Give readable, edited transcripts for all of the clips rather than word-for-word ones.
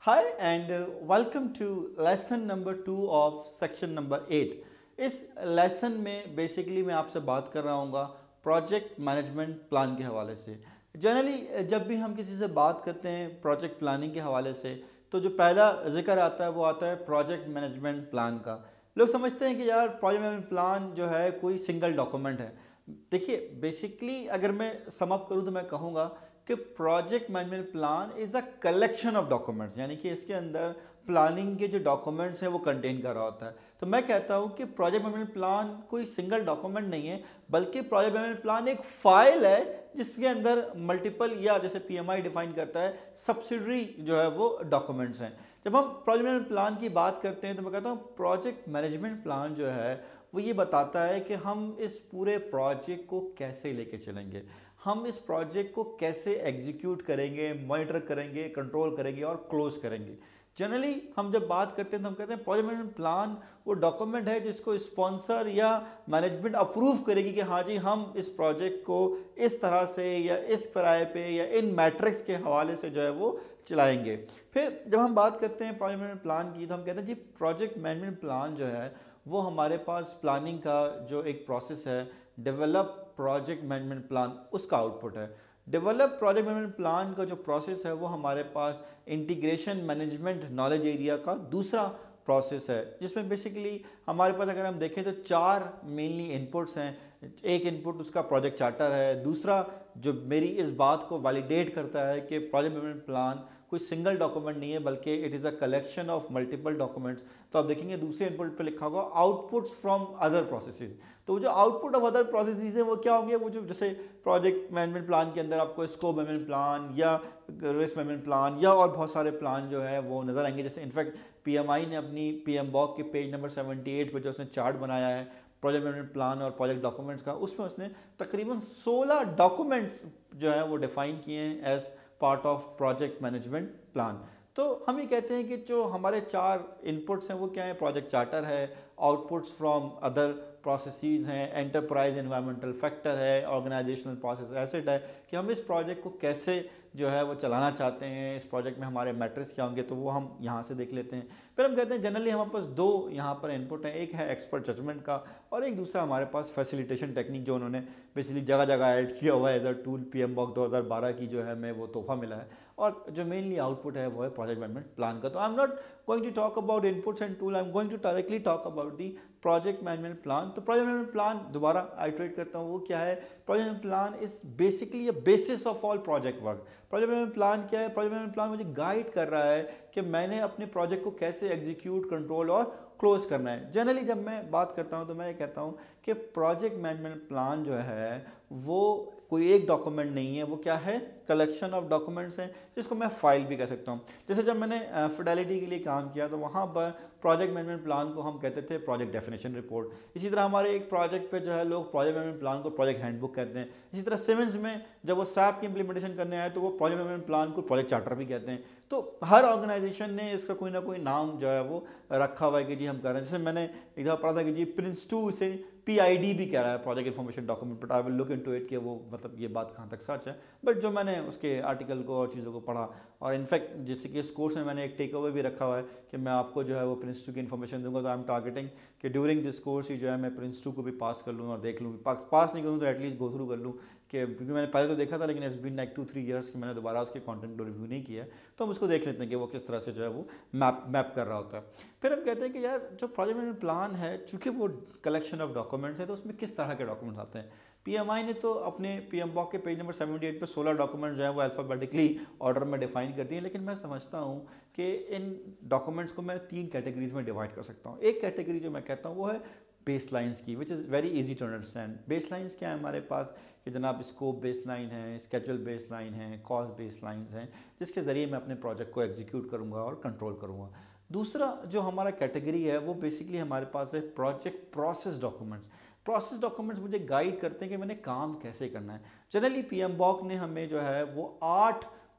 Hi and welcome to lesson number 2 of section number 8। इस lesson में basically मैं आपसे बात कर रहा हूँ प्रोजेक्ट मैनेजमेंट प्लान के हवाले से। जनरली जब भी हम किसी से बात करते हैं प्रोजेक्ट प्लानिंग के हवाले से तो जो पहला जिक्र आता है वो आता है प्रोजेक्ट मैनेजमेंट प्लान का। लोग समझते हैं कि यार प्रोजेक्ट मैनेजमेंट प्लान जो है कोई सिंगल डॉक्यूमेंट है। देखिए बेसिकली अगर मैं सम अप करूँ तो मैं कहूँगा कि project management plan is a collection of documents, यानी कि इसके अंदर प्लानिंग के जो डॉक्यूमेंट्स हैं वो कंटेन कर रहा होता है। तो मैं कहता हूँ कि प्रोजेक्ट मैनेजमेंट प्लान कोई सिंगल डॉक्यूमेंट नहीं है, बल्कि प्रोजेक्ट मैनेजमेंट प्लान एक फाइल है जिसके अंदर मल्टीपल या जैसे पीएमआई डिफाइन करता है सब्सिडरी जो है वो डॉक्यूमेंट्स हैं। जब हम प्रोजेक्ट मैनेजमेंट प्लान की बात करते हैं तो मैं कहता हूँ प्रोजेक्ट मैनेजमेंट प्लान जो है वो ये बताता है कि हम इस पूरे प्रोजेक्ट को कैसे लेके चलेंगे, हम इस प्रोजेक्ट को कैसे एग्जीक्यूट करेंगे, मॉनिटर करेंगे, कंट्रोल करेंगे और क्लोज करेंगे। जनरली हम जब बात करते हैं तो हम कहते हैं प्रोजेक्ट मैनेजमेंट प्लान वो डॉक्यूमेंट है जिसको स्पॉन्सर या मैनेजमेंट अप्रूव करेगी कि हाँ जी हम इस प्रोजेक्ट को इस तरह से या इस किराए पे या इन मैट्रिक्स के हवाले से जो है वो चलाएंगे। फिर जब हम बात करते हैं प्रोजेक्ट मैनेजमेंट प्लान की तो हम कहते हैं जी प्रोजेक्ट मैनेजमेंट प्लान जो है वो हमारे पास प्लानिंग का जो एक प्रोसेस है, डेवलप प्रोजेक्ट मैनेजमेंट प्लान, उसका आउटपुट है। डेवलप प्रोजेक्ट मैनेजमेंट प्लान का जो प्रोसेस है वो हमारे पास इंटीग्रेशन मैनेजमेंट नॉलेज एरिया का दूसरा प्रोसेस है, जिसमें बेसिकली हमारे पास अगर हम देखें तो चार मेनली इनपुट्स हैं। एक इनपुट उसका प्रोजेक्ट चार्टर है, दूसरा जो मेरी इस बात को वैलिडेट करता है कि प्रोजेक्ट मैनेजमेंट प्लान कोई सिंगल डॉक्यूमेंट नहीं है बल्कि it is a collection of multiple documents. तो आप देखेंगे दूसरे इनपुट पे लिखा होगा आउटपुट्स फ्रॉम अदर प्रोसेसेस। तो जो आउटपुट ऑफ अदर प्रोसेसेस है वो क्या होंगे, वो जो जैसे प्रोजेक्ट मैनेजमेंट प्लान के अंदर आपको स्कोप मैनेजमेंट प्लान या रिस्क मैनेजमेंट प्लान या और बहुत सारे प्लान जो है वो नजर आएंगे। जैसे इनफैक्ट पीएमआई ने अपनी पीएमबॉक के पेज नंबर 78 पे जो उसने चार्ट बनाया है प्रोजेक्ट मैनेजमेंट प्लान और प्रोजेक्ट डॉक्यूमेंट्स का, उसमें उसने तकरीबन 16 डॉक्यूमेंट्स जो है वो डिफाइन किए हैं as part of project management plan. तो हम ये कहते हैं कि जो हमारे चार इनपुट्स हैं वो क्या है, प्रोजेक्ट चार्टर है, आउटपुट्स फ्रॉम अदर प्रोसेसेस हैं, एंटरप्राइज एनवायरमेंटल फैक्टर है, ऑर्गेनाइजेशनल प्रोसेस एसेट है, कि हम इस प्रोजेक्ट को कैसे जो है वो चलाना चाहते हैं, इस प्रोजेक्ट में हमारे मैट्रिक्स क्या होंगे, तो वो हम यहाँ से देख लेते हैं। फिर हम कहते हैं जनरली हमारे पास दो यहाँ पर इनपुट हैं, एक है एक्सपर्ट जजमेंट का और एक दूसरा हमारे पास फैसिलिटेशन टेक्निक जो उन्होंने बेसिकली जगह जगह ऐड किया हुआ है एज अ टूल। पीएमबॉक 2012 की जो है हमें वो तोहफा मिला है और जो मेनली आउटपुट है वो है प्रोजेक्ट मैनेजमेंट प्लान का। तो I am not going to talk about inputs and tool, I am going to directly talk about the project management plan. तो प्रोजेक्ट मैनेजमेंट प्लान दोबारा आइटरेट करता हूँ वो क्या है। Project management plan is basically a basis of all project work. Project management plan क्या है, project management plan मुझे गाइड कर रहा है कि मैंने अपने प्रोजेक्ट को कैसे एग्जीक्यूट, कंट्रोल और क्लोज करना है। जनरली जब मैं बात करता हूँ तो मैं ये कहता हूँ कि प्रोजेक्ट मैनेजमेंट प्लान जो है वो कोई एक डॉक्यूमेंट नहीं है, वो क्या है, कलेक्शन ऑफ डॉक्यूमेंट्स हैं, जिसको मैं फाइल भी कह सकता हूँ। जैसे जब मैंने फिडेलिटी के लिए काम किया तो वहाँ पर प्रोजेक्ट मैनेजमेंट प्लान को हम कहते थे प्रोजेक्ट डेफिनेशन रिपोर्ट। इसी तरह हमारे एक प्रोजेक्ट पे जो है लोग प्रोजेक्ट मैनेजमेंट प्लान को प्रोजेक्ट हैंडबुक कहते हैं। इसी तरह सिमेंस में जब वो सैप की इंप्लीमेंटेशन करने आए तो वो प्रोजेक्ट मैनेजमेंट प्लान को प्रोजेक्ट चार्टर भी कहते हैं। तो हर ऑर्गेनाइजेशन ने इसका कोई ना कोई नाम जो है वो रखा हुआ है कि जी हम कर रहे हैं। जैसे मैंने एक दफ़ा पढ़ा था कि जी प्रिंस2 से पीआईडी भी कह रहा है project information document, but I will look into it कि वो मतलब ये बात कहाँ तक सच है। बट जो मैंने उसके आर्टिकल को और चीज़ों को पढ़ा और इनफैक्ट जैसे कि इस कोर्स में मैंने एक टेक अवे भी रखा हुआ है कि मैं आपको जो है वो प्रिंस2 की इन्फॉर्मेशन दूंगा। तो आई एम टारगेटिंग कि ड्यूरिंग दिस कोर्स ही जो है मैं प्रिंस2 को भी पास कर लूँ और देख लूँ, पास नहीं करूँ तो एटलीस्ट गो थ्रू कर लूँ कि, क्योंकि मैंने पहले तो देखा था लेकिन इट्स बीन लाइक 2-3 ईयर्स कि मैंने दोबारा उसके कंटेंट को रिव्यू नहीं किया। तो हम उसको देख लेते हैं कि वो किस तरह से जो है वो मैप कर रहा होता है। फिर हम कहते हैं कि यार जो प्रोजेक्ट मैनेजमेंट प्लान है चूँकि वो कलेक्शन ऑफ डॉक्यूमेंट्स है तो उसमें किस तरह के डॉक्यूमेंट्स आते हैं। पीएमआई ने तो अपने पीएमबॉक के पेज नंबर 78 पे 16 डॉक्यूमेंट जो है वो अल्फ़ाबेटिकली ऑर्डर में डिफाइन कर दिए, लेकिन मैं समझता हूँ कि इन डॉक्यूमेंट्स को मैं 3 कैटेगरीज में डिवाइड कर सकता हूँ। एक कैटेगरी जो मैं कहता हूँ वो है बेस लाइन्स की, which is very easy to understand. Baselines क्या है हमारे पास कि जनाब स्कोप बेस लाइन है, स्केजुअल बेस लाइन है, कॉस्ट बेस लाइन्स हैं, जिसके ज़रिए मैं अपने प्रोजेक्ट को एग्जीक्यूट करूँगा और कंट्रोल करूँगा। दूसरा जो हमारा कैटेगरी है वो बेसिकली हमारे पास है project process documents. Process documents मुझे गाइड करते हैं कि मैंने काम कैसे करना है। जनरली पीएमबॉक ने हमें जो है वो 8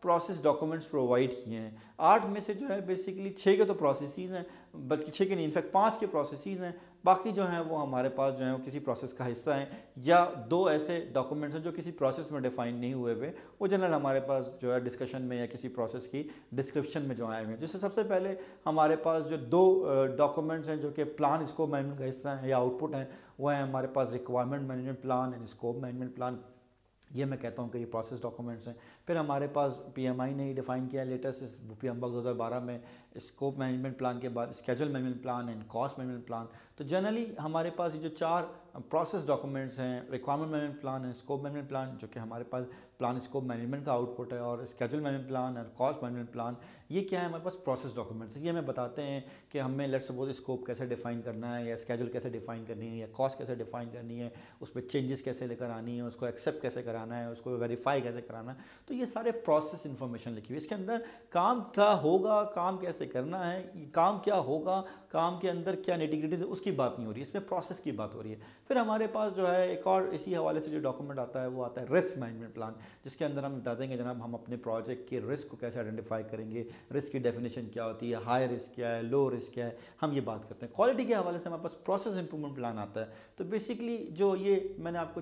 प्रोसेस डॉक्यूमेंट्स प्रोवाइड किए हैं। 8 में से जो है बेसिकली 6 के तो प्रोसेसेस हैं, बल्कि 6 के नहीं, इनफैक्ट 5 के प्रोसेसेस हैं, बाकी जो हैं वो हमारे पास जो है वो किसी प्रोसेस का हिस्सा हैं, या 2 ऐसे डॉक्यूमेंट्स हैं जो किसी प्रोसेस में डिफाइन नहीं हुए हुए, वो जनरल हमारे पास जो है डिस्कशन में या किसी प्रोसेस की डिस्क्रिप्शन में जो आए हुए हैं। जैसे सबसे पहले हमारे पास जो 2 डॉक्यूमेंट्स हैं जो कि प्लान स्कोप मैनेजमेंट का हिस्सा हैं या आउटपुट हैं, वो है हमारे पास requirement management plan and scope management plan. ये मैं कहता हूँ कि ये प्रोसेस डॉक्यूमेंट्स हैं। फिर हमारे पास पीएमआई ने ही डिफाइन किया लेटेस्ट इस पीएमबॉक्स 2012 में, स्कोप मैनेजमेंट प्लान के बाद schedule management plan and cost management plan. तो जनरली हमारे पास ये जो 4 प्रोसेस डॉक्यूमेंट्स हैं, requirement management plan and scope management plan, जो कि हमारे पास प्लान स्कोप मैनेजमेंट का आउटपुट है, और स्केड्यूल मैनेजमेंट प्लान और कॉस्ट मैनेजमेंट प्लान, ये क्या है हमारे पास प्रोसेस डॉक्यूमेंट्स। ये हमें बताते हैं कि हमें लेट्स सपोज स्कोप कैसे डिफाइन करना है, या स्केड्यूल कैसे डिफाइन करनी है, या कॉस्ट कैसे डिफाइन करनी है, उस पर चेंजेस कैसे लेकर आनी है, उसको एक्सेप्ट कैसे कराना है, उसको वेरीफाई कैसे कराना है। तो ये सारे प्रोसेस इन्फॉर्मेशन लिखी हुई है। इसके अंदर काम क्या होगा, काम कैसे करना है, काम क्या होगा, काम के अंदर क्या निटिग्रिटीज है, उसकी बात नहीं हो रही है, इसमें प्रोसेस की बात हो रही है। फिर हमारे पास जो है एक और इसी हवाले से जो डॉक्यूमेंट आता है वो आता है रिस्क मैनेजमेंट प्लान, जिसके अंदर हम बताते हैं कि जनाब हम अपने प्रोजेक्ट के रिस्क को कैसे आइडेंटिफाई करेंगे, रिस्क की डेफिनेशन क्या होती है, हाई रिस्क क्या है, लो रिस्क क्या है, हम ये बात करते हैं। क्वालिटी के हवाले से हमारे पास प्रोसेस इंप्रूवमेंट प्लान आता है। तो बेसिकली जो ये मैंने आपको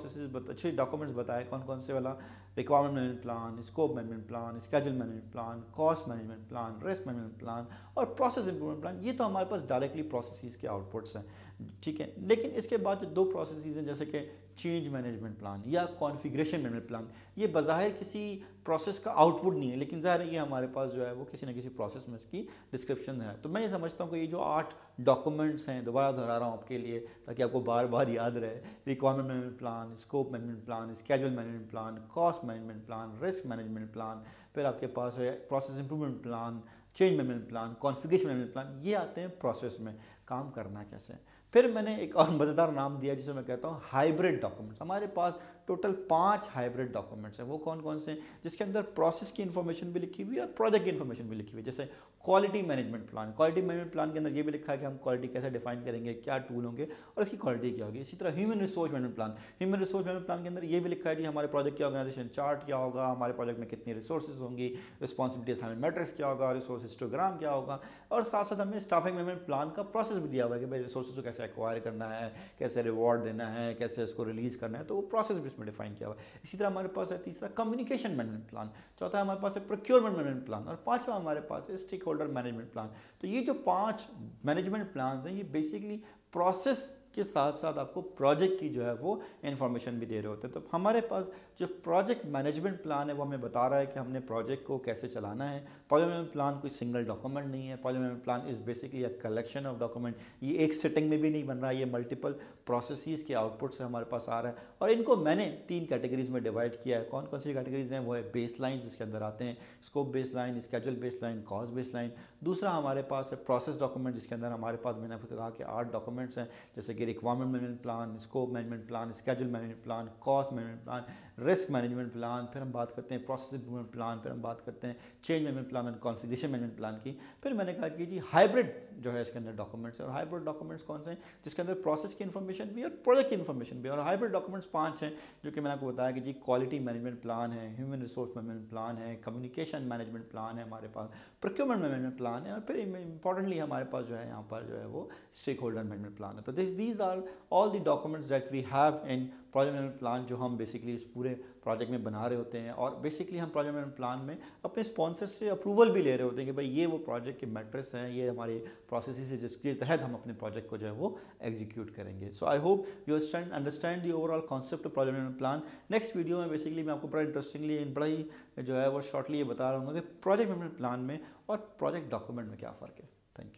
6 डॉक्यूमेंट्स बताए, कौन कौन से वाला, requirement management plan, scope management plan, schedule management plan, cost management plan, risk management plan और प्रोसेस इंप्रूवमेंट प्लान, ये तो हमारे पास डायरेक्टली प्रोसेसेस के आउटपुट्स हैं, ठीक है। लेकिन इसके बाद जो 2 प्रोसेसेस हैं जैसे कि चेंज मैनेजमेंट प्लान या कॉन्फ़िगरेशन मैनेजमेंट प्लान, ये बज़ाहिर किसी प्रोसेस का आउटपुट नहीं है, लेकिन ज़ाहिर है ये हमारे पास जो है वो किसी न किसी प्रोसेस में इसकी डिस्क्रिप्शन है। तो मैं ये समझता हूँ कि ये जो 8 डॉक्यूमेंट्स हैं, दोबारा दोहरा रहा हूँ आपके लिए ताकि आपको बार बार याद रहे, requirement management plan, scope management plan, schedule management plan, cost management plan, risk management plan, फिर आपके पास है process improvement plan, change management plan, configuration management plan, ये आते हैं प्रोसेस में काम करना कैसे। फिर मैंने एक और मज़ेदार नाम दिया जिसे मैं कहता हूँ हाइब्रिड डॉक्यूमेंट्स। हमारे पास टोटल 5 हाइब्रिड डॉक्यूमेंट्स हैं। वो कौन कौन से हैं? जिसके अंदर प्रोसेस की इन्फॉर्मेशन भी लिखी हुई है और प्रोजेक्ट की इन्फॉर्मेशन भी लिखी हुई है। जैसे quality management plan, quality management plan के अंदर ये भी लिखा है कि हम क्वालिटी कैसे डिफाइन करेंगे, क्या टूल होंगे और इसकी क्वालिटी क्या होगी। इसी तरह human resource management plan, human resource management plan के अंदर ये भी लिखा है जी हमारे प्रोजेक्ट की ऑर्गेनाइजेशन चार्ट क्या होगा, हमारे प्रोजेक्ट में कितनी रिसोर्सेज होंगी, रिस्पॉन्सिबिलिटी असाइनमेंट मैट्रिक्स क्या होगा, रिसोर्स हिस्टोग्राम क्या होगा, और साथ साथ हमें स्टाफिंग मैनेजमेंट प्लान का प्रोसेस भी दिया हुआ है कि भाई रिसोर्सेज को कैसे एक्वायर करना है, कैसे रिवॉर्ड देना है, कैसे उसको रिलीज़ करना है, तो वो प्रोसेस भी इसमें डिफाइन किया हुआ है। इसी तरह हमारे पास है तीसरा कम्युनिकेशन मैनेजमेंट प्लान, चौथा हमारे पास है प्रोक्योरमेंट मैनेजमेंट प्लान और पांचवा हमारे पास है स्टेक होल्डर मैनेजमेंट प्लान। तो ये जो 5 मैनेजमेंट प्लान हैं ये बेसिकली प्रोसेस के साथ साथ आपको प्रोजेक्ट की जो है वो इन्फॉर्मेशन भी दे रहे होते हैं। तो हमारे पास जो प्रोजेक्ट मैनेजमेंट प्लान है वो हमें बता रहा है कि हमने प्रोजेक्ट को कैसे चलाना है। प्रोजेक्ट मैनेजमेंट प्लान कोई सिंगल डॉक्यूमेंट नहीं है, project management plan is basically a collection of document. ये एक सिटिंग में भी नहीं बन रहा है, ये मल्टीपल प्रोसेसेस के आउटपुट से हमारे पास आ रहा है। और इनको मैंने 3 कैटेगरीज में डिवाइड किया है। कौन कौन सी कैटेगरीज हैं? वो है बेस लाइन जिसके अंदर आते हैं scope baseline, schedule baseline, cost baseline. दूसरा हमारे पास है प्रोसेस डॉक्यूमेंट जिसके अंदर हमारे पास मैंने आपको कहा कि 8 डॉक्यूमेंट्स हैं, जैसे कि requirement management plan, scope management plan, schedule management plan, cost management plan, risk management plan, फिर हम बात करते हैं प्रोसेस इंप्रूवमेंट प्लान, फिर हम बात करते हैं चेंज मैनेजमेंट प्लान और कॉन्फ़िगरेशन मैनेजमेंट प्लान की। फिर मैंने कहा कि जी हाइब्रिड जो है इसके अंदर डॉक्यूमेंट्स है, और हाइब्रिड डॉक्यूमेंट्स कौन से हैं? जिसके अंदर प्रोसेस की इन्फॉर्मेशन भी और प्रोजेक्ट की इन्फॉर्मेशन भी। और हाइब्रिड डॉक्यूमेंट्स 5 हैं जो कि मैंने आपको बताया कि जी क्वालिटी मैनेजमेंट प्लान है, ह्यूमन रिसोर्स मैनेजमेंट प्लान है, कम्युनिकेशन मैनेजमेंट प्लान है हमारे पास, प्रोक्योरमेंट मैनेजमेंट प्लान है, और फिर इंपॉर्टेंटली हमारे पास जो है यहाँ पर जो है वो स्टेक होल्डर मैनेजमेंट प्लान है। तो these are all the documents that we have in project management plan जो हम बेसिकली इस पूरे प्रोजेक्ट में बना रहे होते हैं। और बेसिकली हम प्रोजेक्ट मैनेजमेंट प्लान में अपने स्पॉन्सर से अप्रूवल भी ले रहे होते हैं कि भाई ये वो प्रोजेक्ट के मैट्रिक्स हैं, ये हमारे प्रोसेसेस है जिसके तहत हम अपने प्रोजेक्ट को जो है वो एग्जीक्यूट करेंगे। So I hope you understand the overall concept of project management plan. Next video में बेसिकली मैं आपको बड़ा इंटरेस्टिंगली बड़ा ही जो है वो शॉर्टली ये बता रहा हूँ कि प्रोजेक्ट मैनेजमेंट प्लान में और प्रोजेक्ट डॉक्यूमेंट में क्या फ़र्क है। Thank you.